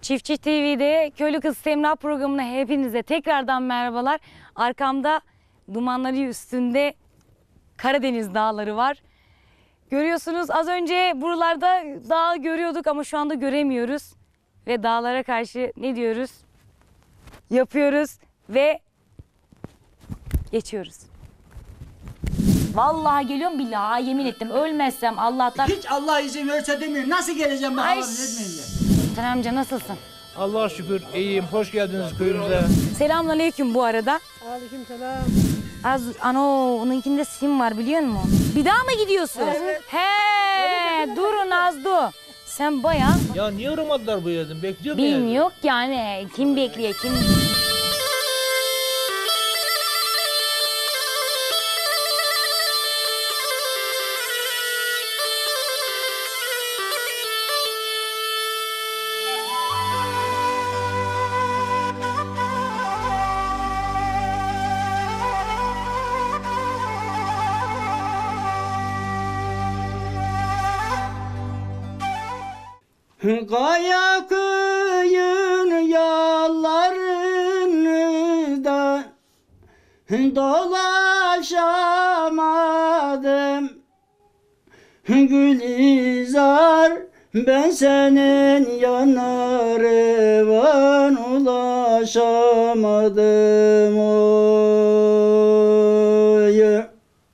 Çiftçi TV'de Köylü Kız Semra programına hepinize tekrardan merhabalar. Arkamda dumanları üstünde Karadeniz dağları var. Görüyorsunuz, az önce buralarda dağ görüyorduk ama şu anda göremiyoruz. Ve dağlara karşı ne diyoruz? Yapıyoruz ve geçiyoruz. Vallahi geliyorum, billahi yemin ettim, ölmezsem Allah'tan. Hiç Allah izin verirse demiyorum. Nasıl geleceğim ben Ay. Allah'ım etmeyince. Sen amca nasılsın? Allah'a şükür iyiyim. Hoş geldiniz köyümüze. Selamünaleyküm bu arada. Aleykümselam. Onunkinde sim var biliyor musun? Bir daha mı gidiyorsun? Evet. He, durun Azdu. Sen bayağı Ya niye uğramadılar bu yerden? Bekliyor mu yani? bilmiyor yani. Kim bekliyor kim? Kaya kıyın yollarını da dolaşamadım. Gülizar, ben senin yanına van ulaşamadım oy.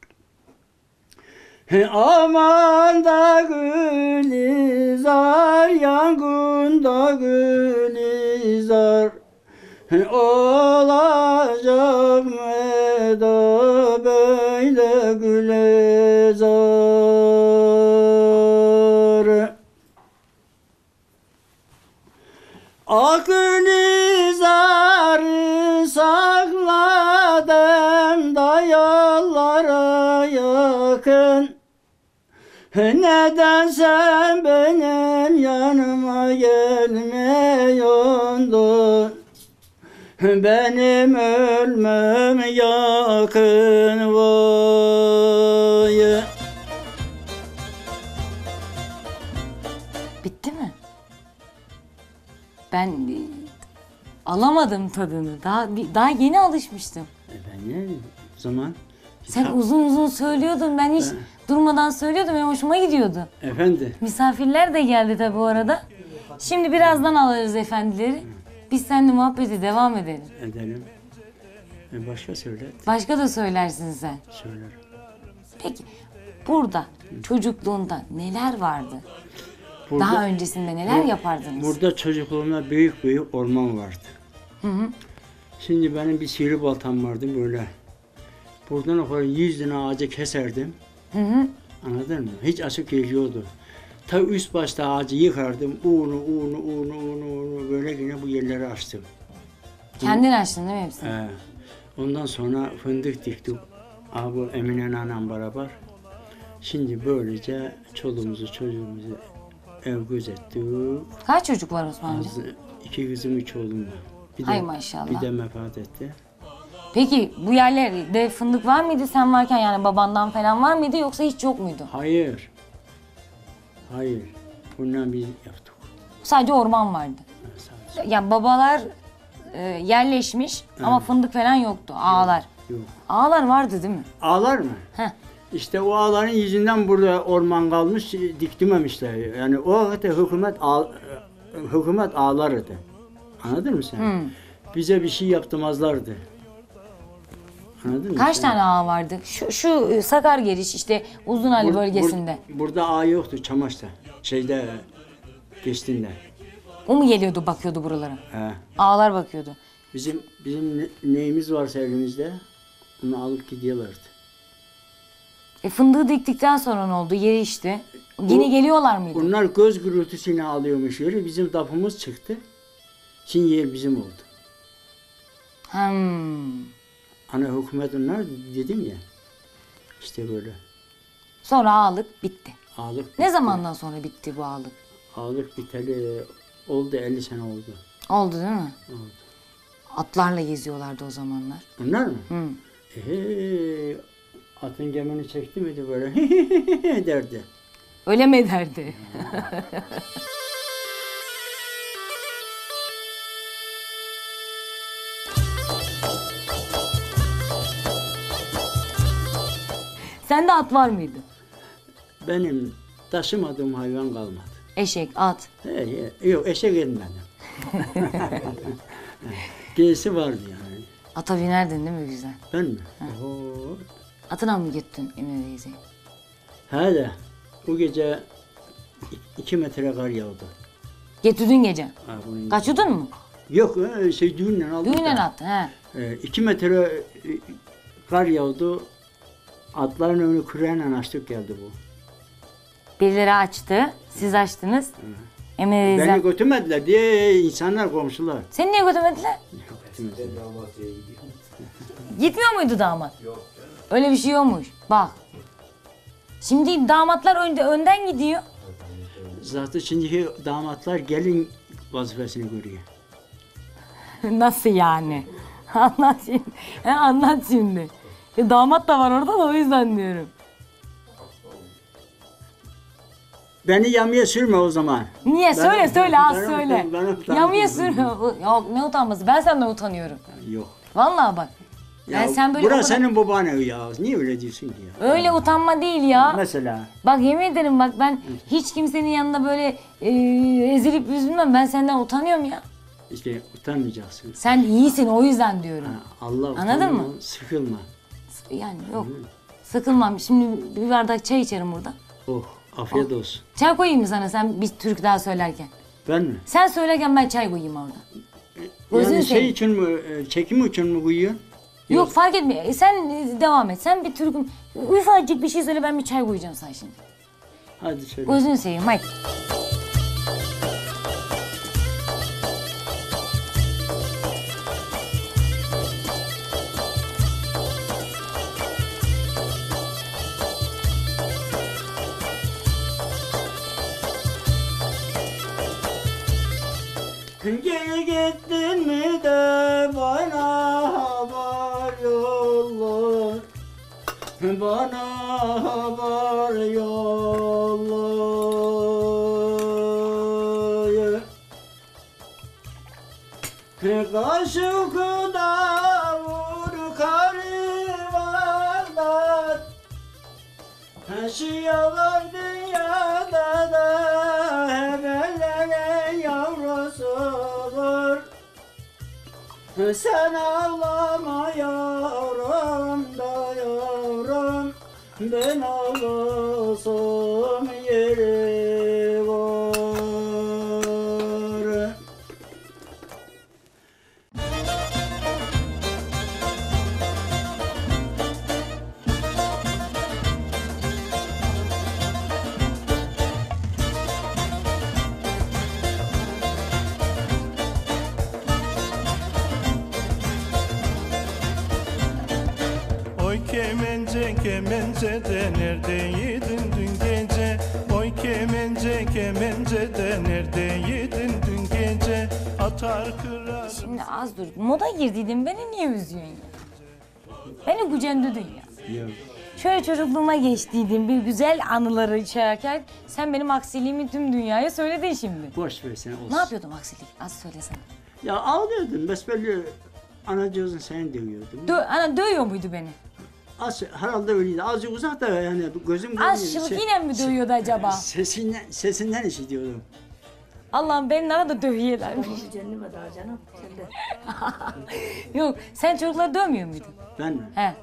Aman da Gülizar, yangında Gülizar, olacak mı da böyle Gülizar? Ah Gülizar'ı sakladım da yollara yakın. Neden sen benim yanıma gelmiyordun? Benim ölmem yakın vay. Bitti mi? Ben alamadım tadını. Daha yeni alışmıştım. Ben ne zaman? Sen uzun uzun söylüyordun. Ben hiç durmadan söylüyordum. Benim hoşuma gidiyordu. Efendi. Misafirler de geldi tabi bu arada. Şimdi birazdan alırız efendileri. Biz seninle muhabbete devam edelim. Edelim. Başka söyle. Başka da söylersin sen. Söylerim. Peki burada çocukluğunda neler vardı? Burada, Daha öncesinde neler yapardınız? Burada çocukluğumda büyük büyük orman vardı. Şimdi benim bir sivri baltam vardı böyle. Buradan o kadar 100 tane ağacı keserdim. Anladın mı? Hiç açık geliyordu. Ta üst başta ağacı yıkardım. Unu böyle yine bu yerleri açtım. Kendin açtın değil mi hepsini? Ondan sonra fındık diktik. Abi Emine anam beraber. Şimdi böylece çoluğumuzu çocuğumuzu ev gözettik. Kaç çocuk var Osman'cığım? 2 kızım 3 oğlum var. Bir Hay de, maşallah. Bir de vefat etti. Peki bu yerlerde fındık var mıydı sen varken, yani babandan falan var mıydı yoksa hiç yok muydu? Hayır. Hayır. Bundan biz yaptık. Sadece orman vardı. Sadece. Ya babalar yerleşmiş ama fındık falan yoktu. Ağlar. Yok. Ağlar vardı değil mi? Ağlar mı? Heh. İşte o ağların yüzünden burada orman kalmış, diktirmemişler. Yani o vakit hükümet ağlardı. Anladın mı sen? Bize bir şey yaptırmazlardı. Anladın mı? Kaç sen? tane ağ vardı? Şu Sakargeriş işte Uzunali bölgesinde. Burada ağ yoktu Çamaş'ta. Geçtiğinde. O mu geliyordu, bakıyordu buralara? He. Ağlar bakıyordu. Bizim neyimiz varsa elimizde onu alıp gidiyorlardı. Fındığı diktikten sonra ne oldu? Yeri işte. Yine geliyorlar mıydı? Onlar göz gürültüsüne alıyormuş yeri. Bizim dapımız çıktı. Şimdi yer bizim oldu. Ana hükümet onlar dedim ya. İşte böyle. Sonra ağalık bitti. Ağalık bitti. Ne zamandan sonra bitti bu ağalık? Ağalık biteli oldu 50 sene oldu. Oldu değil mi? Oldu. Atlarla geziyorlardı o zamanlar. Onlar mı? Hı. Atın gemini çekti miydi böyle derdi. Öyle mi derdi? Sende at var mıydı? Benim taşımadığım hayvan kalmadı. Eşek, at. Yok eşek etmedim. Gerisi vardı yani. Ata binerdin değil mi güzel? Ben mi? Oo. Atına mı gittin Emine teyzeyi? Hele o gece 2 metre kar yağdı. Getirdin gece. Ha, bunun- Kaçırdın mı? Yok düğünle aldık. Düğünden da. attın he. 2 metre kar yağdı. Atların önünü küreğinle açtık geldi bu. Birileri açtı, siz açtınız. Emine teyze. Beni götürmediler diye insanlar komşular. Seni niye götürmediler? Götürmediler. Gitmiyor muydu damat? Yok. Öyle bir şey yokmuş. Bak. Şimdi damatlar önden gidiyor. Zaten şimdiki damatlar gelin vazifesini görüyor. Nasıl yani? Anlat şimdi. Anlat şimdi. Damat da var orada da o yüzden diyorum. Beni yamaya sürme o zaman. Niye? Söyle az ben söyle. utandım. Yamıya sürme. Yok ne utanması. Ben senden utanıyorum. Yok. Vallahi bak. Ya, sen böyle o burası kadar- senin baban evi ya. Niye öyle diyorsun ki ya? Öyle utanma değil ya. Mesela. Bak yemin ederim bak ben hiç kimsenin yanında böyle ezilip üzülmem. Ben senden utanıyorum ya. İşte utanmayacaksın. Sen iyisin o yüzden diyorum. Ha, Allah Anladın utanma, mı? sıkılma. Yani yok. Sıkılmam. Şimdi bir bardak çay içerim burada. Oh, afiyet olsun. Çay koyayım mı sana sen bir türkü daha söylerken? Ben mi? Sen söylerken ben çay koyayım orada. Gözünü Yani seveyim. için mi, çekim için mi koyuyorsun? Yok fark etmiyor. Sen devam et. Sen bir türkü ufacık bir şey söyle ben bir çay koyacağım sana şimdi. Hadi söyle. Gözünü seveyim hadi. Geri gittin mi de bana haber yolla. Bana haber yolla. Kaşıkta vur karivandan. Yaşıyorlar dünyada da hebelerin yavrusudur. Sen ağlama yavrum da yavrum, ben ağlasam yeri var. Oy kemence kemence de neredeydin dün gece? Oy kemence kemence de neredeydin dün gece? Atar kırar. Şimdi az dur. Moda girdiydin beni niye üzüyorsun ya? Beni gücendedin ya. Yok. Şöyle çocukluğuma geçtiydin bir güzel anıları içerken sen benim aksiliğimi tüm dünyaya söyledin şimdi. Boş ver sen olsun. Ne yapıyordum aksilik? Az söylesene. Ya ağlıyordun, besbelli anacığızın seni dövüyordun. Ana dövüyor muydu beni? Az, herhalde öyleydi. Azıcık uzak da yani gözüm görmüyor. Aşçılık yine mi dövüyordu acaba? Sesinden işitiyordum. Allah'ım beni nerede dövüyorlarmış? Cennime daha canım. Sen de. Yok sen çocukları dövmüyor muydun? Ben mi? He.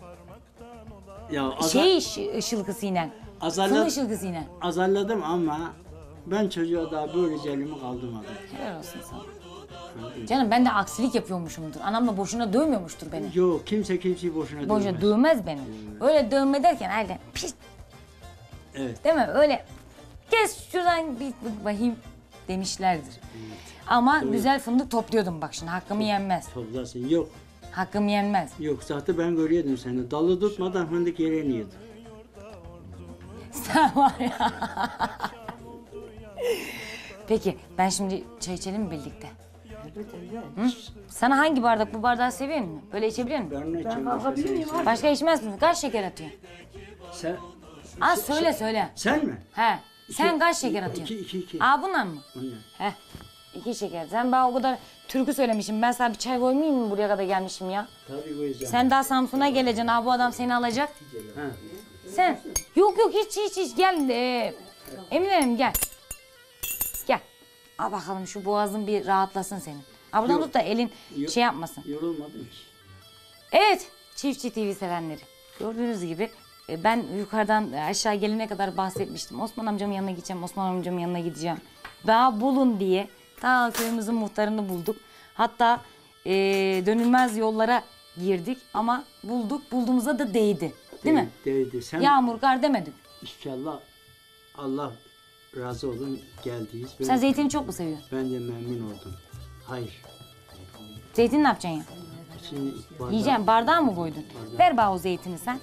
Ya Işılkısıyla. azarla- Fındık ışılkısıyla. azarladım ama ben çocuğa daha böylece elimi kaldırmadım. Helal olsun sana. Canım ben de aksilik yapıyormuşumdur. Anam da boşuna dövmüyormuştur beni. Yok kimse kimseyi boşuna Boşuna dövmez. dövmez beni. Öyle dövme derken öyle pis Evet. değil mi? Öyle kes şuradan bir bakayım demişlerdir. Ama güzel fındık topluyordum bak şimdi hakkımı yenmez. Toplasın. Yok. Hakkım yenmez. Yok zaten ben görüyordum seni. Dalı tutmadan fındık yere iniyordun. Sen var ya. Peki ben şimdi çay içelim mi birlikte? Hı? Sana hangi bardak? Bu bardağı seviyor musun? Böyle içebilir misin? Ben ne içeyim? kalkabilir miyim abi? Başka içmez misin? Kaç şeker atıyorsun? Sen, Az söyle. sen mi? He. Sen kaç şeker atıyorsun? İki. Aa bundan mı? Bunlar. He. 2 şeker. Sen bana o kadar türkü söylemişim. Ben sana bir çay koymayayım mı buraya kadar gelmişim ya? Tabii koyacağım. Sen daha Samsun'a geleceksin. Aa bu adam seni alacak. Ha. Sen. Yok yok hiç gel. Emine Hanım gel. Gel. Al bakalım şu boğazın bir rahatlasın senin. Al buradan Yok. tut da elin Yok. şey yapmasın. Yorulmadım hiç. Evet, Çiftçi TV sevenleri. Gördüğünüz gibi ben yukarıdan aşağı gelene kadar bahsetmiştim. Osman amcamın yanına gideceğim, Osman amcamın yanına gideceğim. Daha bulun diye ta köyümüzün muhtarını bulduk. Hatta dönülmez yollara girdik ama bulduk. Bulduğumuza da değdi. Değil mi? Değdi. Sen Yağmur, kar demedik. inşallah Allah razı olun geldiniz. Sen zeytini çok mu seviyorsun? Ben de memnun oldum. Hayır. Zeytini ne yapacaksın ya? Şimdi Yiyeceğim. Bardağı mı koydun? Ver bana o zeytini sen.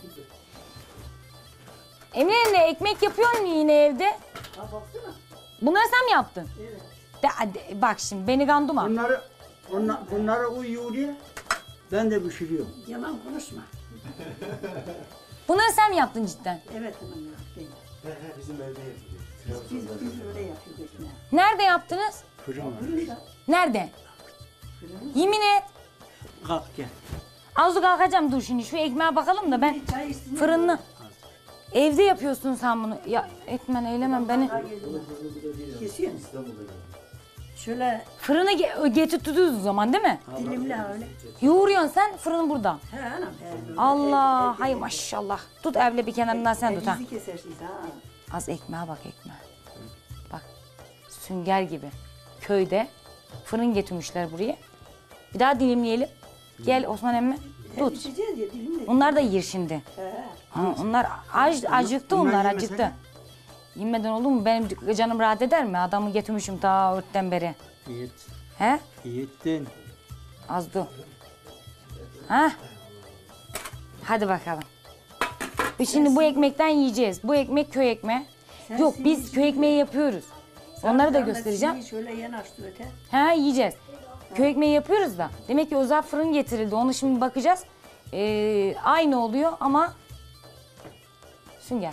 Emine ekmek yapıyor musun yine evde? Bunları sen mi yaptın? Evet. Bak şimdi beni kandırma. Bunları uyuyor ya. Ben de pişiriyorum. Yalan konuşma. Bunları sen mi yaptın cidden? Evet hanım ya. Bizim evde yapıyoruz. Biz öyle yapıyoruz ekmeği. Nerede yaptınız? Fırın var. Nerede? Yemin et. Kalk gel. Az kalkacağım dur şimdi şu ekmeğe bakalım da ben Çay içsin. fırınlı. Evde yapıyorsun sen bunu. Ya etmen eylemem beni. Kesiyorsun. Şöyle Fırını getirtiyoruz o zaman değil mi? dilimle öyle. Yoğuruyorsun sen fırın burada. He anam he. Allah hay maşallah. Tut evle bir kenarından sen tut ha. Bizi kesersiniz ha. Az ekmeğe bak ekmeğe. Bak sünger gibi. Köyde fırın getirmişler buraya. Bir daha dilimleyelim. Gel Osman emmi. Tut. Pişeceğiz ya dilimle. Onlar da yer şimdi. He. Ha, onlar acıktı Bunlar onlar yemese acıktı. de. Yemeden olur mu? Benim canım rahat eder mi? Adamı getirmişim ta örtten beri. Yet. He? Yettin. Az dur. Ha? Hadi bakalım. Biz şimdi bu ekmekten yiyeceğiz. Bu ekmek köy ekmeği. Yok biz köy ekmeği yapıyoruz. Onları da göstereceğim. Şöyle yanaştı öte. Ha yiyeceğiz. Köy ekmeği yapıyoruz da. Demek ki özel fırın getirildi. Onu şimdi bakacağız. Aynı oluyor ama sünger.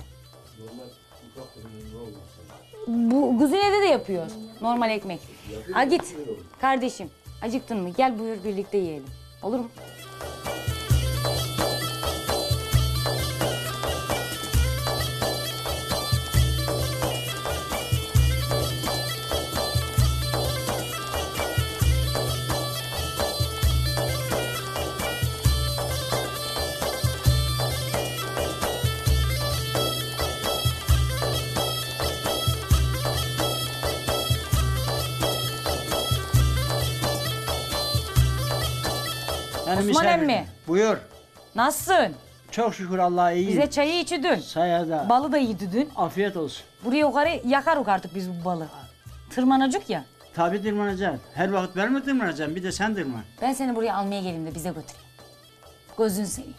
Bu kuzinede de yapıyoruz. Normal ekmek. Ha git kardeşim. Acıktın mı? Gel buyur birlikte yiyelim. Olur mu? Yani Osman misafir- emmi. Buyur. Nasılsın? Çok şükür Allah'a iyi. Bize çayı içidin. Sayada. Balı da yedin. Afiyet olsun. Buraya yukarı yakarız artık biz bu balı. Tırmanacak ya. Tabii tırmanacaksın. Her vakit ben mi tırmanacağım? Bir de sen tırman. Ben seni buraya almaya geleyim de bize götüreyim. Gözün seveyim.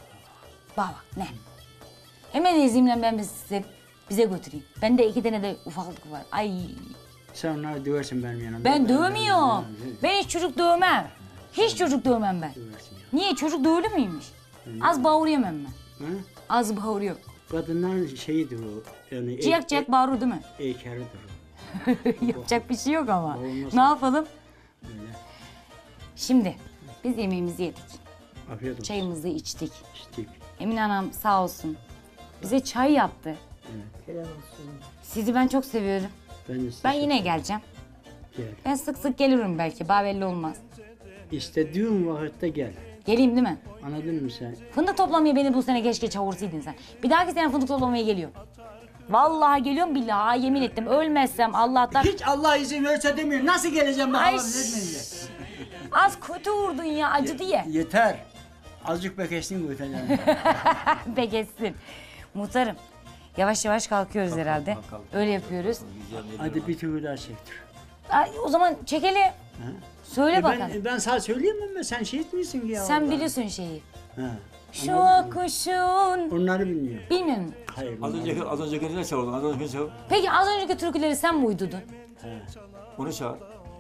Baba ne? Hemen izimle ben bize götüreyim. Bende 2 tane de ufaklık var. Ay Sen onları döversin benim yanımda. ben dövmüyorum. Ben hiç çocuk dövmem. Hiç çocuk dövmem ben. Döversin ya. Niye? Çocuk dövülür müymüş? Az bağırıyorum ben. Ha? Az bağırıyor. Kadınların şeyidir o. Yani Ciyak ciyak bağırıyor değil mi? Eykeridir o. Yapacak bir şey yok ama. Olmaz. Ne yapalım? Öyle. Şimdi biz yemeğimizi yedik. Afiyet olsun. Çayımızı içtik. İçtik. Emine Hanım sağ olsun. Bize çay yaptı. Helal olsun. Sizi ben çok seviyorum. Ben de size Ben yine geleceğim. gel. Ben sık sık gelirim belki. Daha belli olmaz. İstediğin vakitte gel. Geleyim değil mi? Anladın mı sen? Fındık toplamaya beni bu sene keşke çağırsaydın sen. Bir dahaki sene fındık toplamaya geliyorum. Vallahi geliyorum billahi ha, yemin ettim. Ölmezsem Allah'tan... Hiç Allah izin verirse demiyor. Nasıl geleceğim Ay, bakalım ne diyeyim? az kötü vurdun ya acı diye. Yeter. Azıcık beklesin bu öteden. Be geçsin. Muhtarım yavaş yavaş kalkıyoruz herhalde. Öyle yapıyoruz. Hadi bir türlü daha çektir. Ay, o zaman çekelim. Söyle bakalım. Ben sana söyleyeyim mi? Sen şey etmiyorsun ki ya. Sen orada. biliyorsun şeyi. Ha. Şu kuşun... Onları bilmiyorum. Bilmiyor musun? Hayır. Az önceki ne çağırdın? Az önceki çağır. Peki az önceki türküleri sen mi uydurdun? Onu çağır.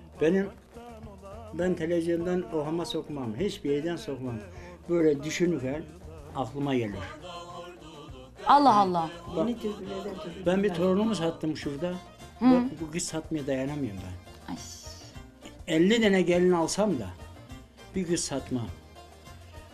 Ben televizyondan ohama sokmam. Hiçbir yerden sokmam. Böyle düşünürken aklıma gelir. Allah Allah. Yeni türkülerden türkü. Ben bir torunumu sattım şurada. Bu kız satmaya dayanamıyorum ben. Ay. 50 tane gelin alsam da bir kız satmam.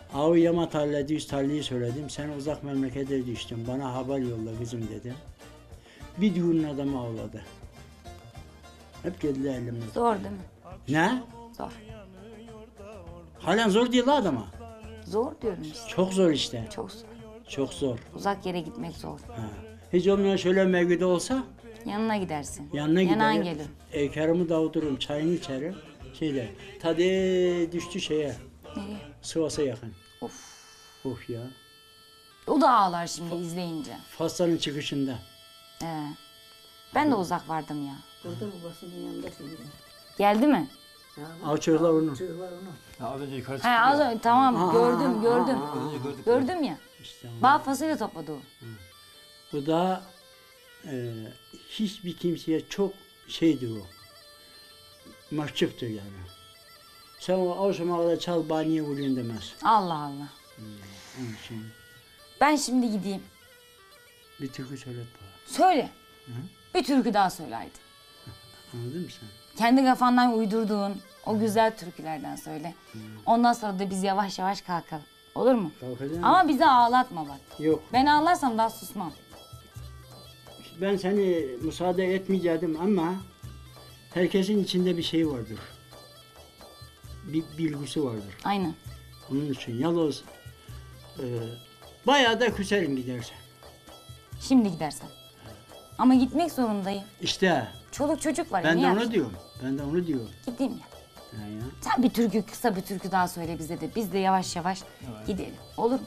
Avu Yama tarla düz tarlayı söyledim. Sen uzak memlekete düştün. Bana haber yolla kızım dedim. Bir düğünün adamı avladı. Hep geldiler elimden. Zor değil mi? Ne? Zor. Halen zor değil la adama. Zor diyorum işte. Çok zor işte. Çok zor. Çok zor. Uzak yere gitmek zor. Ha. Hiç olmayan şöyle mevkide olsa Yanına gidersin. yanına Yanan giderim. gelir. Ekranımı davuturum, çayını içerim. Şeyde, tadı düştü şeye, Nereye? Sivas'a yakın. Of. Of ya. O da ağlar şimdi izleyince. Faslanın çıkışında. Ben de uzak vardım ya. Burada babasının yanında şimdi. Geldi mi? Al çocuklar onu. Çocuk var onu. Ya az önce yukarı He çıktı az ya. önce tamam gördüm. Az önce gördük. Gördüm ya. İşte onu. Bağ fasulye topladı o. Bu da hiçbir kimseye çok şeydir o. Mahcuptur yani. Sen o akşama kadar çal bana niye vuruyorsun demez. Allah Allah. Onun için Ben şimdi gideyim. bir türkü söylet bana. Söyle. Bir türkü daha söyle haydi. Anladın mı sen? Kendi kafandan uydurduğun o güzel türkülerden söyle. Ondan sonra da biz yavaş yavaş kalkalım. Olur mu? Kalkacağım. Ama bizi ağlatma bak. Yok. Ben ağlarsam daha susmam. Ben seni müsaade etmeyecektim ama herkesin içinde bir şey vardır. Bir bilgisi vardır. Aynen. Onun için yalnız bayağı da küserim gidersen. Şimdi gidersen. Ama gitmek zorundayım. İşte Çoluk çocuk var ya. ben ne de onu yapayım? diyorum. Ben de onu diyorum. Gideyim ya. Ha ya. Sen bir türkü, kısa bir türkü daha söyle bize de. Biz de yavaş yavaş gidelim. Olur mu?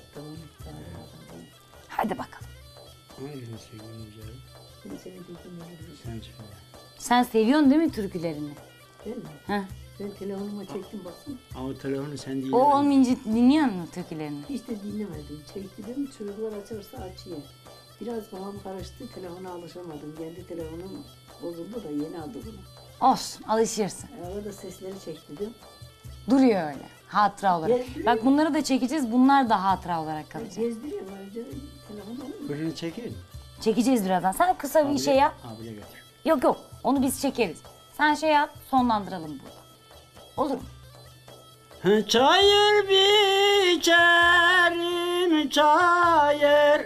Hadi bakalım. Hangisini seviyorsun canım? Şimdi seni dinleyebilirim. Sen söyle. Sen seviyorsun değil mi türkülerini? Değil mi? Ha? Ben telefonuma çektim baksana. Ama telefonu sen değil. O olmayınca dinliyor musun türkülerini? Hiç de dinlemedim. Çektim, çocuklar açarsa açayım. Biraz kafam karıştı, telefona alışamadım. Kendi telefonum bozuldu da yeni aldı bunu. Olsun, alışırsın. Arada sesleri çektim. Duruyor öyle. Hatıra olarak. Gezdiriyor. Bak bunları da çekeceğiz. Bunlar da hatıra olarak kalacak. Gezdiriyorum ayrıca telefonu. Kuşunu çekin. Çekeceğiz birazdan. Sen kısa bir şey yap. Abile götür. Yok yok. Onu biz çekeriz. Sen şey yap. Sonlandıralım burada. Olur mu? Çayır biçerim çayır.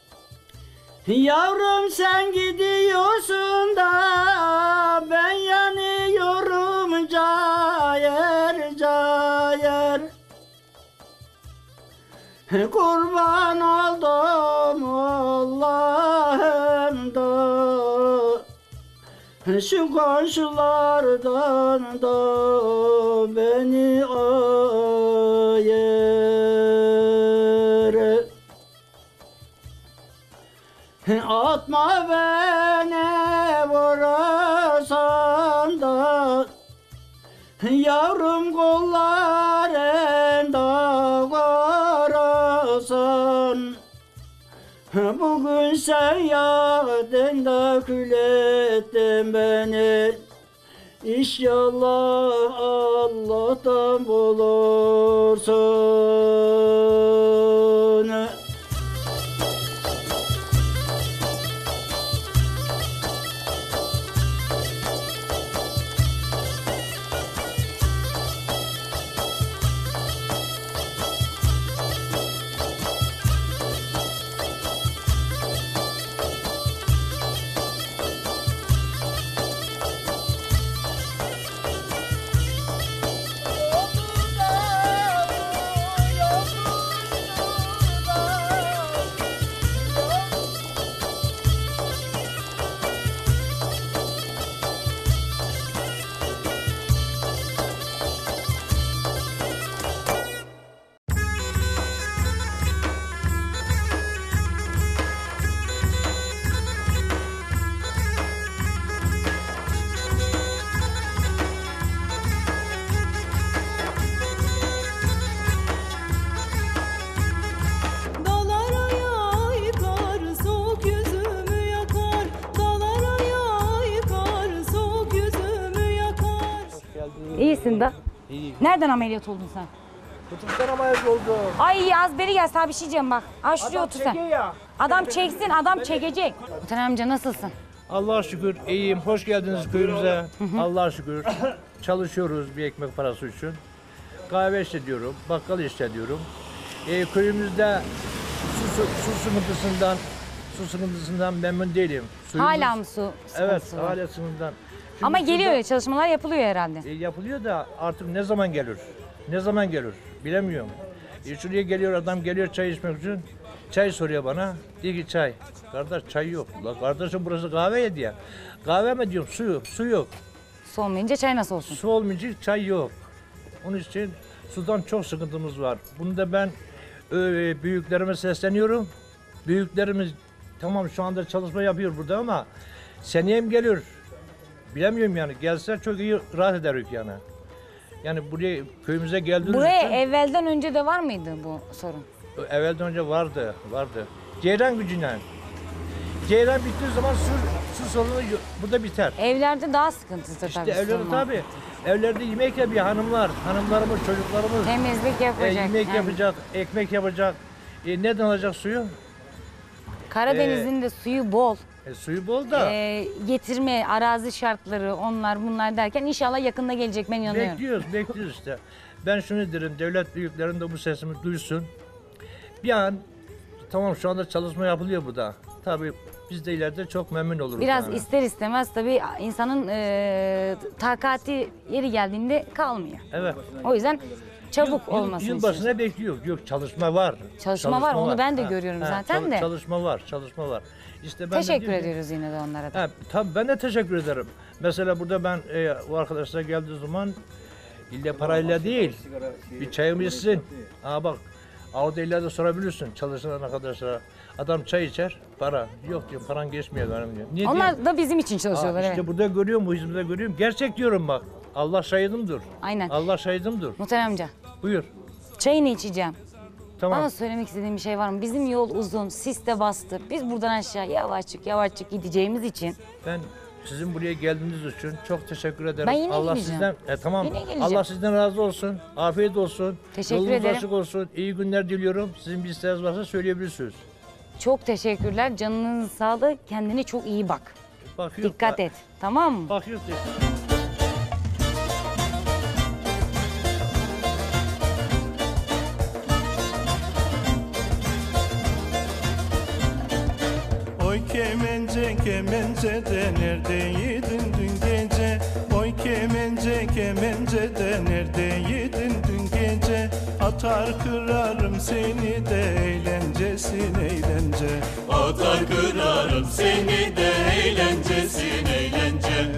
Yavrum sen gidiyorsun da ben yanıyorum cayır cayır. Kurban oldum Allah'ım da şu komşulardan da beni ayır. Atma beni vurasan da yavrum kollarında karasan. Bugün sen yağdın da kül ettin beni. İnşallah Allah'tan bulursun. Dağlara yaygar, soğuk yüzümü yakar. Dağlara yaygar, soğuk yüzümü yakar. İyisin de. İyi. Nereden ameliyat oldun sen? Kutumdan ameliyat oldu. Ay az beri gel sana bir şey diyeceğim bak. Ay şuraya otur sen. ya. Adam çeksin, adam çekecek. Muhterem amca nasılsın? Allah'a şükür iyiyim. Hoş geldiniz köyümüze. Allah'a şükür. Çalışıyoruz bir ekmek parası için. kahve işletiyorum, bakkal işletiyorum. Köyümüzde su sıkıntısından memnun değilim. Hala mı su Evet, sıkıntısı var? hala sıkıntıdan. Çünkü Ama şurada, geliyor, çalışmalar yapılıyor herhalde. yapılıyor da artık ne zaman gelir? Ne zaman gelir? Bilemiyorum. Şuraya geliyor adam, geliyor çay içmek için. Çay soruyor bana. Diyor ki çay. Kardeş çay yok. La kardeşim burası kahve yedi ya. Kahve mi diyorum, su yok. Su olmayınca çay nasıl olsun? Su olmayınca çay yok. Onun için sudan çok sıkıntımız var. Bunu da ben büyüklerime sesleniyorum. Büyüklerimiz tamam şu anda çalışma yapıyor burada ama seneye mi gelir? Bilemiyorum yani. Gelse çok iyi rahat ederiz yani. Yani buraya köyümüze geldiğimiz Buraya için evvelden önce de var mıydı bu sorun? evvelden önce vardı. Ceyran gücüyle. Ceyran bittiği zaman su sorunu burada biter. Evlerde daha sıkıntıdır İşte tabii. evlerde sorun. tabii. Evlerde yemek yapıyor hanımlarımız, çocuklarımız. Temizlik yapacak. Yemek yani. yapacak, ekmek yapacak. Neden alacak suyu? Karadeniz'in de suyu bol. Suyu bol da. Getirme, arazi şartları, onlar bunlar derken inşallah yakında gelecek, ben inanıyorum. Bekliyoruz işte. Ben şunu derim, devlet büyüklerin de bu sesimi duysun. Bir an, tamam şu anda çalışma yapılıyor burada. Tabii biz de ileride çok memnun oluruz. Biraz yani. ister istemez tabii insanın takati yeri geldiğinde kalmıyor. Evet. O yüzden çabuk olmasını istiyoruz. Yılbaşına bekliyor. Yok çalışma var. Çalışma var, onu ben de görüyorum zaten de. Çalışma var. İşte ben de Teşekkür diyorum ki- ediyoruz yine de onlara da. Tabii ben de teşekkür ederim. Mesela burada ben o arkadaşlar geldiği zaman ille parayla değil, bir çayımı içsin. Bak orada illa da sorabilirsin çalışan arkadaşlara. Adam çay içer, para. Yok diyorum, paran geçmiyor benim diyor. Niye Onlar diyor? da bizim için çalışıyorlar, İşte evet. burada görüyorum, bu hizmette görüyorum. Gerçek diyorum bak. Allah şahidimdir. Aynen. Allah şahidimdir. Muhterem amca, Buyur. çayını içeceğim. Tamam. Bana söylemek istediğin bir şey var mı? Bizim yol uzun, sis de bastı. Biz buradan aşağı yavaşçık gideceğimiz için. Ben sizin buraya geldiğiniz için çok teşekkür ederim. Ben yine Allah geleceğim. sizden tamam. Yine geleceğim. Allah sizden razı olsun. Afiyet olsun. Teşekkür Yolunuz ederim. açık olsun. İyi günler diliyorum. Sizin bir isteğiniz varsa söyleyebilirsiniz. Çok teşekkürler. Canınızın sağlığı. Kendine çok iyi bak. Bakıyor, Dikkat et. Tamam mı? Bakıyor. Oy kemence kemence de neredeydin dün gece? Oy kemence kemence de neredeydin dün gece? Atar kırarım seni de eğlencesin eğlence. Atar kırarım seni de eğlencesin eğlence.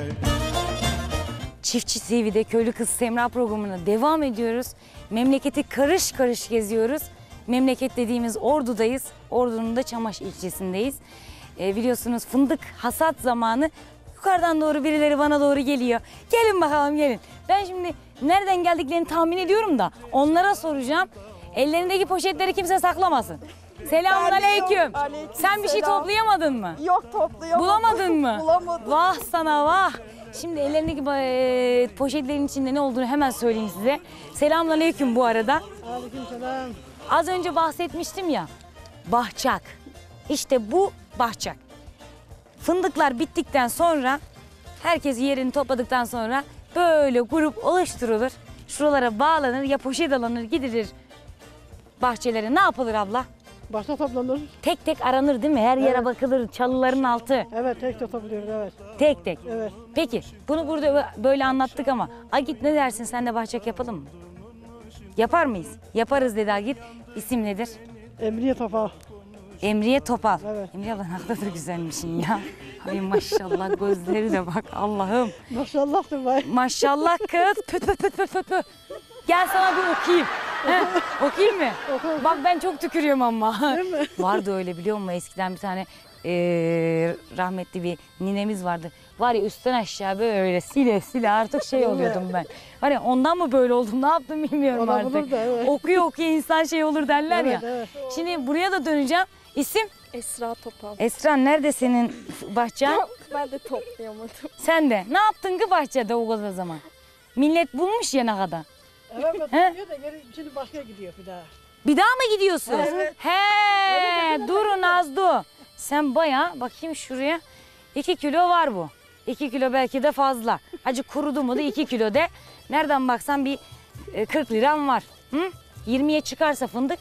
Çiftçi TV'de Köylü Kız Semra programına devam ediyoruz. Memleketi karış karış geziyoruz. Memleket dediğimiz Ordu'dayız. Ordu'nun da Çamaş ilçesindeyiz. Biliyorsunuz fındık hasat zamanı. Yukarıdan doğru birileri bana doğru geliyor. Gelin bakalım gelin. Ben şimdi nereden geldiklerini tahmin ediyorum da onlara soracağım. Ellerindeki poşetleri kimse saklamasın. Selamünaleyküm. Aleyküm Sen bir şey selam. toplayamadın mı? Yok toplayamadım. Bulamadın mı? Bulamadım. Vah sana vah. Şimdi ellerindeki poşetlerin içinde ne olduğunu hemen söyleyeyim size. Selamünaleyküm bu arada. Aleykümselam. Az önce bahsetmiştim ya. Bahçak. İşte bu bahçak. Fındıklar bittikten sonra herkes yerini topladıktan sonra böyle grup oluşturulur. Şuralara bağlanır ya poşet alınır gidilir bahçelere. Ne yapılır abla? Başta toplanır. Tek tek aranır değil mi? Her yere Evet. bakılır çalıların altı. Evet tek de topluyoruz evet. Tek tek. Evet. Peki bunu burada böyle anlattık ama Agit ne dersin, sen de bahçak yapalım mı? Yapar mıyız? Yaparız dedi Agit. İsim nedir? Emriye Topa. Emriye Topal. Evet. Emriye abla ne kadar güzelmişsin ya. Ay maşallah gözleri de bak Allah'ım. Maşallahdır vay. Maşallah kız. Püt püt püt püt püt püt. Gel sana bir okuyayım. He, okuyayım mı? Oku. Bak ben çok tükürüyorum ama. Değil mi? Vardı öyle biliyor musun? Eskiden bir tane rahmetli bir ninemiz vardı. Var ya üstten aşağı böyle sile artık şey Değil mi? oluyordum ben. Var ya ondan mı böyle oldum ne yaptım bilmiyorum Olabilir artık. de, evet. Okuya insan şey olur derler Evet, ya. evet. Şimdi buraya da döneceğim. İsim? Esra Topal. Esra, nerede senin bahçen? Ben de toplayamadım. Sen de. Ne yaptın ki bahçede o kadar zaman? Millet bulmuş ya ne kadar. Evet topluyor da geri şimdi başka gidiyor bir daha. Bir daha mı gidiyorsun? Evet. He, durun Azdu. Sen bayağı bakayım şuraya 2 kilo var bu. 2 kilo belki de fazla. Acı kurudu mu da 2 kilo de. Nereden baksan bir 40 liram var. Hı? 20'ye çıkarsa fındık.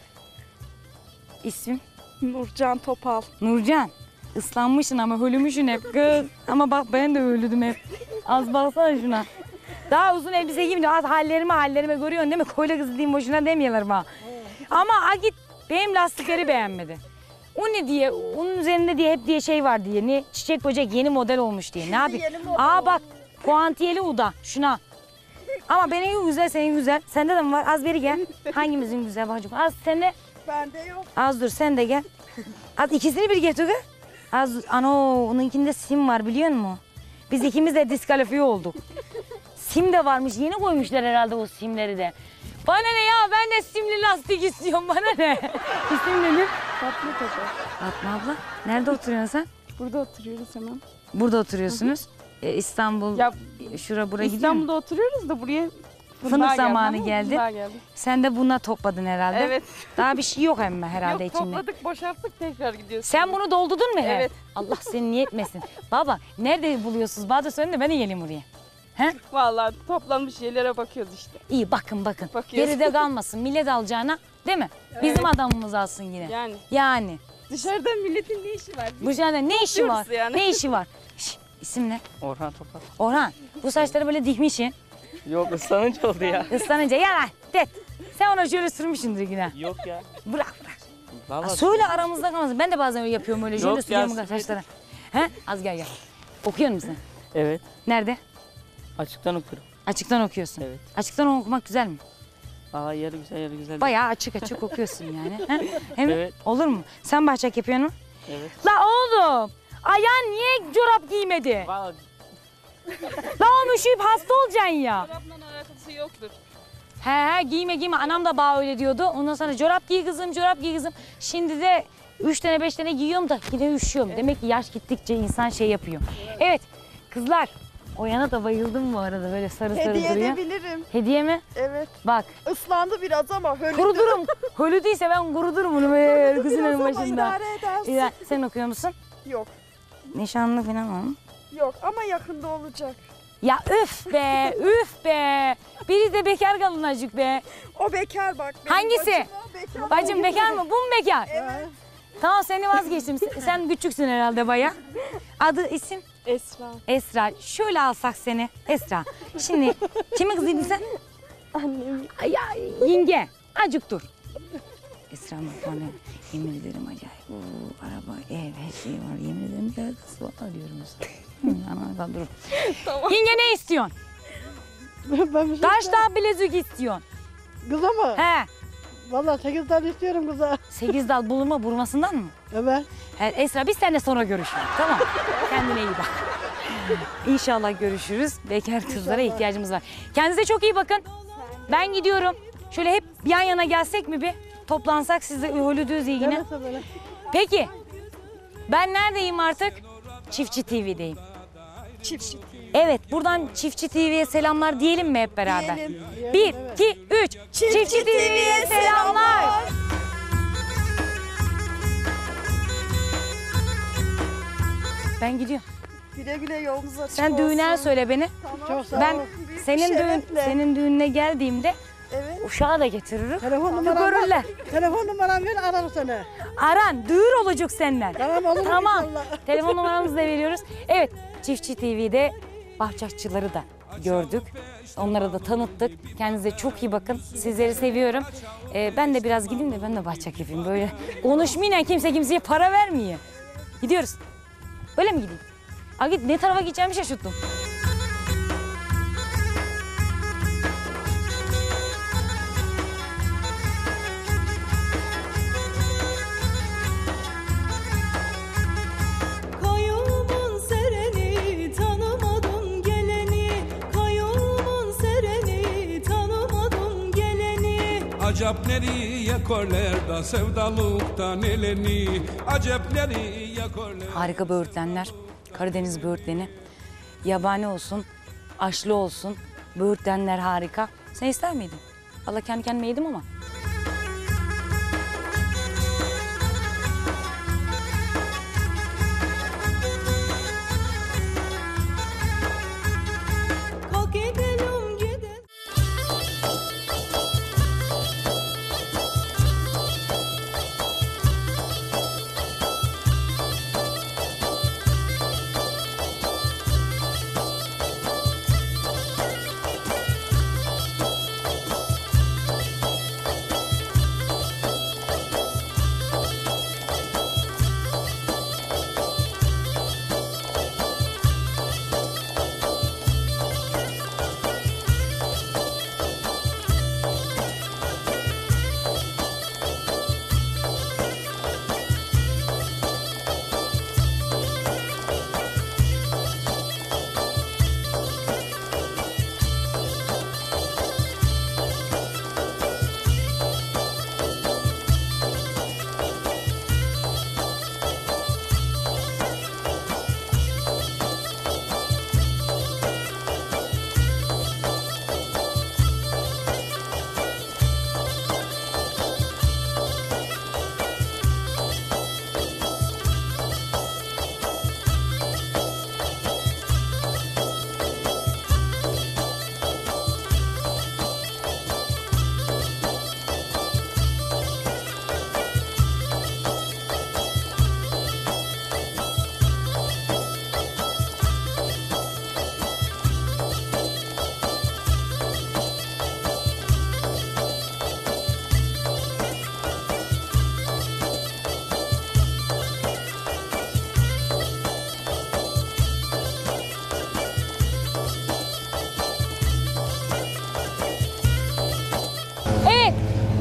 İsmim? Nurcan Topal. Nurcan. Islanmışsın ama ölümüşsün hep kız. Ama bak ben de öldüm hep. Az baksana şuna. Daha uzun elbise giyeyim de az hallerime görüyorsun değil mi? Koyla kız diyeyim boşuna demiyorlar bana. Ama git benim lastikleri beğenmedi. O ne diye, onun üzerinde diye hep diye şey var diye. Ne çiçek böcek yeni model olmuş diye. Ne yapayım? Bak puantiyeli uda şuna. Ama benim güzel, senin güzel. Sende de mi var? Az beri gel. Hangimizin güzel bacım? Az sende. Bende yok. Az dur sen de gel. Az ikisini bir getir. Az dur. Ano onunkinde sim var biliyor musun? Biz ikimiz de diskalifiye olduk. Sim de varmış. Yeni koymuşlar herhalde o simleri de. Bana ne ya? Ben de simli lastik istiyorum. Bana ne? İsim nedir? Fatma Topal. Fatma abla. Nerede oturuyorsun sen? Burada oturuyoruz hemen. Burada oturuyorsunuz. İstanbul, Ya, buraya gidiyor İstanbul'da oturuyoruz da buraya Fındık zamanı geldi. geldi. Sen de buna topladın herhalde. Evet. Daha bir şey yok ama herhalde Yok, içinde. topladık, boşalttık, tekrar gidiyoruz. Sen bunu doldurdun mu? Evet. Allah seni niye etmesin. Baba nerede buluyorsunuz? Bana da söyle de ben de geleyim oraya. Vallahi toplanmış şeylere bakıyoruz işte. İyi bakın. Bakıyoruz. Geride kalmasın. Millet alacağına değil mi? Bizim adamımız alsın yine. Yani. Dışarıda milletin ne işi var? Bu sene ne işi var? Topluyoruz yani. Ne işi var? İsim ne? Orhan Topal. Orhan. Bu saçları böyle dikmişsin. Yok ıslanınca oldu ya. Islanınca yalan. Det. Sen ona şöyle sürmüşsündür yine. Yok ya. Bırak. Vallahi Söyle aramızda kalmasın. Ben de bazen öyle yapıyorum öyle. Şöyle Yok ya, sürüyorum saçlara. Az gel. Okuyor musun? Evet. Nerede? Açıktan okurum. Açıktan okuyorsun. Evet. Açıktan okumak güzel mi? Aa yarı güzel yarı güzel. Bayağı açık okuyorsun yani. Hem Evet. olur mu? Sen bahçak yapıyorsun mu? Evet. La oğlum! Ayağın niye çorap giymedi? Vallahi La oğlum üşüyüp hasta olacaksın ya. Çorapla alakası yoktur. He giyme. Anam da bana öyle diyordu. Ondan sonra çorap giy kızım. Şimdi de 3 tane 5 tane giyiyorum da yine üşüyorum. Demek ki yaş gittikçe insan şey yapıyor. Evet kızlar. O yana da bayıldım bu arada böyle sarı Hediye duruyor. edebilirim. Hediye mi? Evet. Bak Islandı biraz ama höldü. kurudurum. Hölü değilse ben kurudurum bunu böyle kızın önü başında. idare edersin. İyi, sen okuyor musun? Yok. Nişanlı falan var mı? Yok ama yakında olacak. Ya üf be. Biri de bekar kalınacık be. O bekar bak. benim Hangisi? bacım o bekar. Bacım bekar mı? Bu mu bekar? Evet. Tamam seni vazgeçtim. Sen küçüksün herhalde baya. Adı isim? Esra. Esra. Şöyle alsak seni. Esra. Şimdi kimin kızıydın sen? Annem. Ya yenge. Acık dur. Esra bana yemin ederim acayip. Araba, ev, her şey var. Yemin ederim gel kız valla diyorum sana. Ana kaldırır. Tamam. Yenge ne istiyorsun? Ben bir şey Kaç tane bilezik istiyorsun? Kıza mı? He. Vallahi 8 tane istiyorum kıza. 8 dal bulunma burmasından mı? Evet. Esra biz seninle sonra görüşürüz. Tamam. Kendine iyi bak. İnşallah görüşürüz. Bekar kızlara ihtiyacımız var. Kendinize çok iyi bakın. Ben gidiyorum. Şöyle hep yan yana gelsek mi bir? Toplansak siz de Holüdüz yine. Gelirse böyle. Peki. Ben neredeyim artık? Çiftçi TV'deyim. Çiftçi. Evet buradan Çiftçi TV'ye selamlar diyelim mi hep beraber? Diyelim. 1, 2, 3. Çiftçi TV'ye selamlar. Ben gidiyorum. Güle güle yolunuz açık Sen düğüne olsun. söyle beni. Tamam. Çok sağ Ben ol. Büyük bir senin şerefle. düğününe geldiğimde Evet. uşağı da getiririm. Telefon Bir numaram görürler. var. Telefon numaram ver ararım seni. Aran, düğür olacak senden. Tamam olur Tamam. inşallah. Telefon numaramızı da veriyoruz. Evet, Çiftçi TV'de bahçakçıları da gördük. Onlara da tanıttık. Kendinize çok iyi bakın. Sizleri seviyorum. Ben de biraz gideyim de ben de bahçak yapayım. Böyle konuşmayın kimse kimseye para vermiyor. Gidiyoruz. Öyle mi gideyim? Git ne tarafa gideceğimi şaşırttım. Kayığımın sereni tanımadım geleni, kayığımın sereni tanımadım geleni. Acepleri yakorlar da sevdalıktan eleni. Acepleri yakorlar. Harika böğürtlenler. Karadeniz böğürtleni. Yabani olsun, aşlı olsun. Böğürtlenler harika. Sen ister miydin? Vallahi kendi kendime yedim ama. Kalk gidelim gidelim.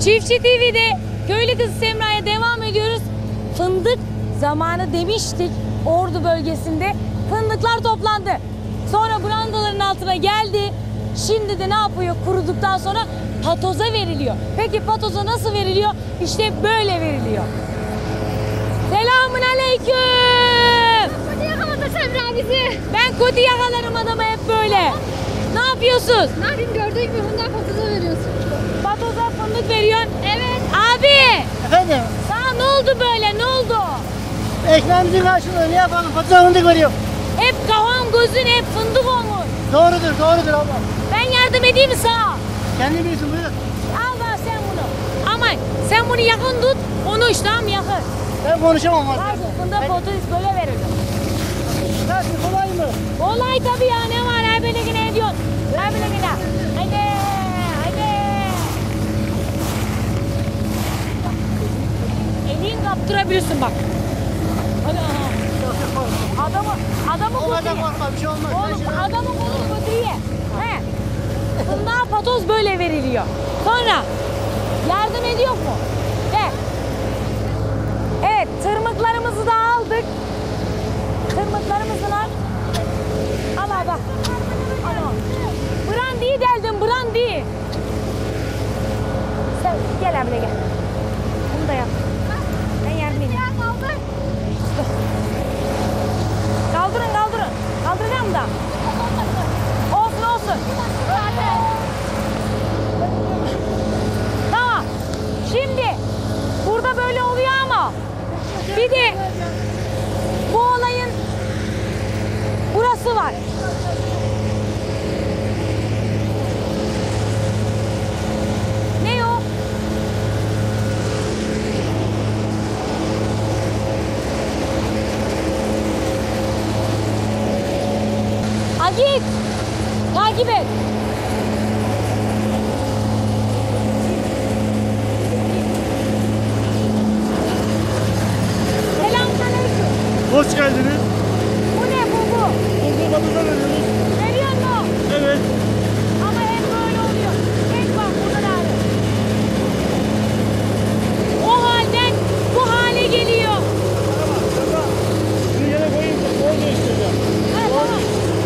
Çiftçi TV'de Köylü Kızı Semra'ya devam ediyoruz. Fındık zamanı demiştik. Ordu bölgesinde fındıklar toplandı. Sonra brandaların altına geldi. Şimdi de ne yapıyor? Kuruduktan sonra patoza veriliyor. Peki patoza nasıl veriliyor? İşte böyle veriliyor. Selamun aleyküm. Kodi yakaladı Semra bizi. Ben kodi yakalarım adamı hep böyle. Ne yapıyorsun? Ne yapayım gördüğün gibi bundan pataza veriyorsun. Patoza fındık veriyorsun. Evet. Abi Efendim, sana ne oldu böyle? Ne oldu? ekmeğimizin karşılığı ne yapalım? Fıtığa fındık veriyorum. Hep kafam gözün hep fındık olmuş. Doğrudur abla. Ben yardım edeyim mi sana? Kendin bilirsin, buyur. Al bana sen bunu. Ama sen bunu yakın tut. Konuş tamam mı? Yakın. Ben konuşamam artık. Nasıl fındık patates böyle verilir. Nasıl, kolay mı? Olay tabii ya ne var? Her birine ne ediyorsun? Her birine. Haydi. Haydi. Elin kaptırabilirsin bak. Hadi aha. Adamı O kadar götürüyor. korkma, bir şey olmaz. Oğlum adamı kolunu götürüyor. He. Fındığa patoz böyle veriliyor. Sonra yardım ediyor mu? Gel. Evet tırmıklarımızı da aldık. Tırmıklarımızı al. Al bak. Al. Brandiyi deldim brandi. Sen gel abla gel. Bunu da yap. Ben yardım edeyim. Kaldırın. Kaldıracağım da. Olsun. Tamam. Şimdi burada böyle oluyor ama bir de bu olayın burası var. Ne o? Git. Takip et. Selamünaleyküm. Hoş geldiniz. Bu ne bu? Fındıklarımıza veriyoruz. Veriyor mu? Evet. Ama hep böyle oluyor. Hep bak burada da abi. O halden bu hale geliyor. Bir yere koyayım, orada isteyeceğim. Ha, tamam.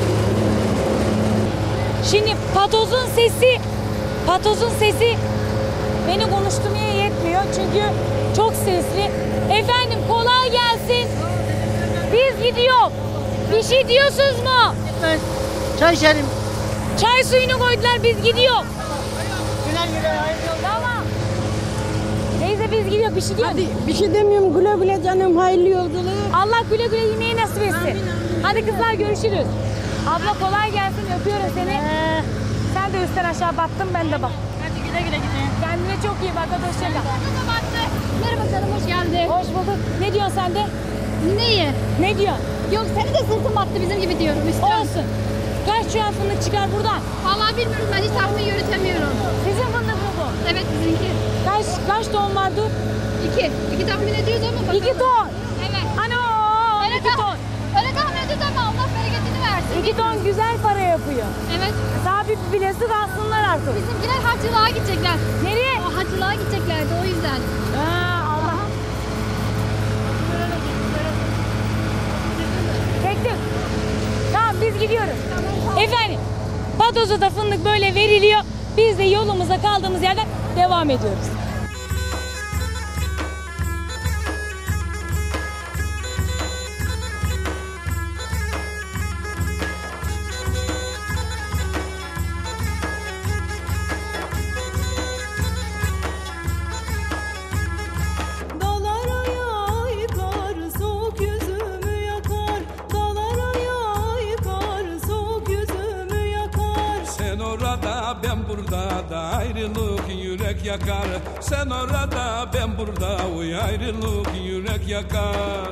Şimdi patozun sesi beni konuşturmaya yetmiyor çünkü çok sesli. Efendim kolay gelsin. Biz gidiyoruz. Bir şey diyorsunuz mu? Ben çay içerim. Çay suyunu koydular biz gidiyoruz. Güle hayırlı yollar. Tamam. Teyze biz gidiyoruz bir şey diyor musun? Bir şey demiyorum, güle canım, hayırlı yolculuk. Allah güle güle yemeği nasip etsin. Hadi kızlar görüşürüz. Abla kolay gelsin öpüyorum seni. Sen de üstten aşağı baktın ben de bak. Hadi güle güle gidin. Kendine çok iyi bak hadi hoşça kal. Merhaba canım hoş geldin. Hoş bulduk. Ne diyorsun sen de? Neyi? Ne diyorsun? Yok seni de sırtım battı bizim gibi diyorum. Olsun. Kaç şu an fındık çıkar buradan? Vallahi bilmiyorum ben hiç tahmin yürütemiyorum. Sizin fındık mı bu? Evet bizimki. Kaç ton vardı? 2 tahmin ediyoruz ama bakalım. 2 ton. Evet. Ano 2 ton. Öyle tahmin ediyoruz ama Allah bereketini versin. 2 ton güzel para yapıyor. Evet. Daha bir bilezik alsınlar artık. Bizimkiler hacılığa gidecekler. Nereye? O hacılığa gideceklerdi o yüzden. Allah. Çektim. Tamam biz gidiyoruz. Efendim Patoza'da fındık böyle veriliyor. Biz de yolumuza kaldığımız yerden devam ediyoruz. Dağlara yayıkar, soğuk yüzümü yakar. Dağlara yayıkar, soğuk yüzümü yakar. Sen orada ben burada da ayrılık yürek yakar. Sen orada ben burada oy ayrılık yürek yakar.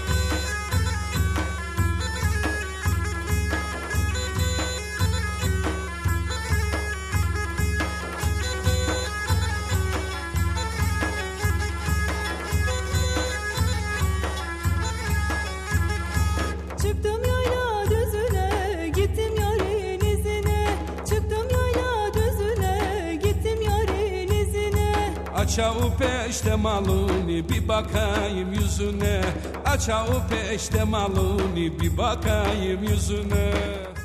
Çıktım yayla düzüne, gittim yarın izine. Çıktım yayla düzüne, gittim yarın izine. Aça o peştemalını bir bakayım yüzüne. Aça o peştemalını bir bakayım yüzüne.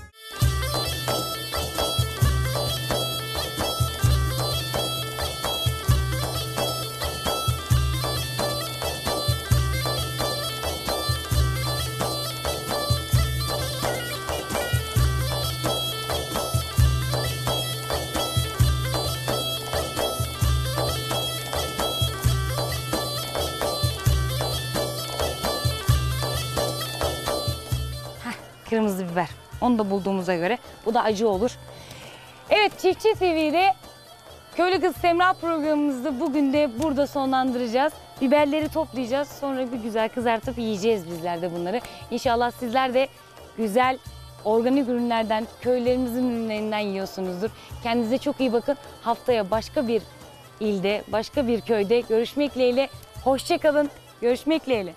Kırmızı biber. Onu da bulduğumuza göre bu da acı olur. Evet, Çiftçi TV'de Köylü Kız Semra programımızı bugün de burada sonlandıracağız. Biberleri toplayacağız. Sonra bir güzel kızartıp yiyeceğiz bizler de bunları. İnşallah sizler de güzel organik ürünlerden, köylerimizin ürünlerinden yiyorsunuzdur. Kendinize çok iyi bakın. Haftaya başka bir ilde, başka bir köyde görüşmek dileğiyle. Hoşça kalın. Görüşmek dileğiyle.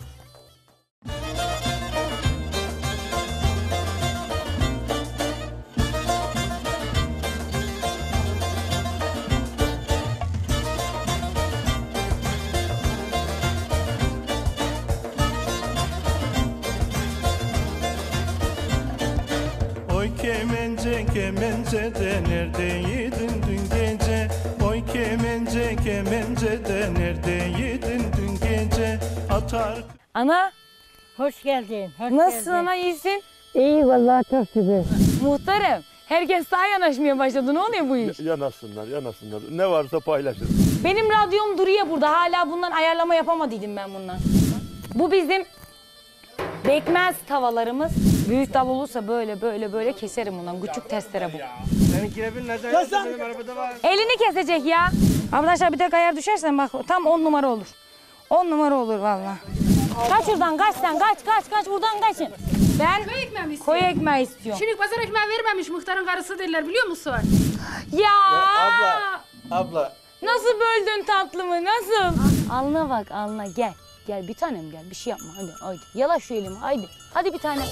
Oy kemence kemence de neredeydin dün gece? Oy kemence kemence de neredeydin dün gece? Atar. Ana, Hoş geldin. Hoş nasılsın ana, iyisin? İyi vallahi çok şükür. Muhtarım, herkes sağa yanaşmaya başladı. Ne oluyor bu iş? Yanasınlar, yanasınlar. Ne varsa paylaşırız. Benim radyom duruyor burada. Hala bundan ayarlama yapamadıydım ben bundan. Bu bizim bekmez tavalarımız. Büyük tav olursa böyle keserim bundan. Küçük testere bu. Seninki bir neden benim arabada var. Elini kesecek ya. Arkadaşlar bir tek ayar düşersen bak tam 10 numara olur. 10 numara olur vallahi. Kaç oradan, kaç sen, kaç buradan kaçın. Ben Köy ekmeği mi koyu ekmeği istiyorum. Şimdi pazar ekmeği vermemiş muhtarın karısı derler biliyor musun? Ya! Abla. Nasıl böldün tatlımı, nasıl? Alnına bak, alnına gel. Gel bir tanem gel, bir şey yapma hadi. Yala şu elimi, haydi. Hadi bir tane.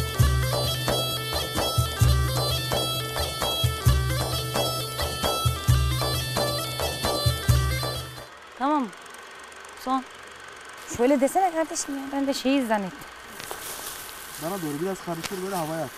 Tamam mı? Son. Şöyle desene kardeşim ya, ben de şeyi zannettim. Bana doğru biraz karıştır böyle havaya at.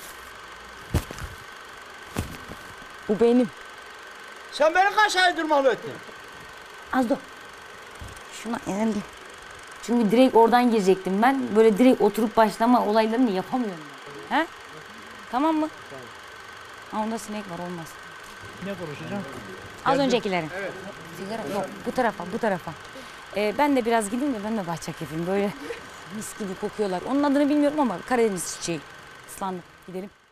Bu benim. Sen beni kaç aydır mal ettin? Az dur. Şuna eğildim. Çünkü direkt oradan girecektim ben. Böyle direkt oturup başlama olaylarını yapamıyorum. He? Tamam mı? Tamam. Onda sinek var, olmaz. Ne konuşacağım? Az öncekilerin. Evet. Sigara yok, bu tarafa. Ben de biraz gideyim de ben de bahçak yapayım. Böyle mis gibi kokuyorlar. Onun adını bilmiyorum ama Karadeniz çiçeği. Islandım. Gidelim.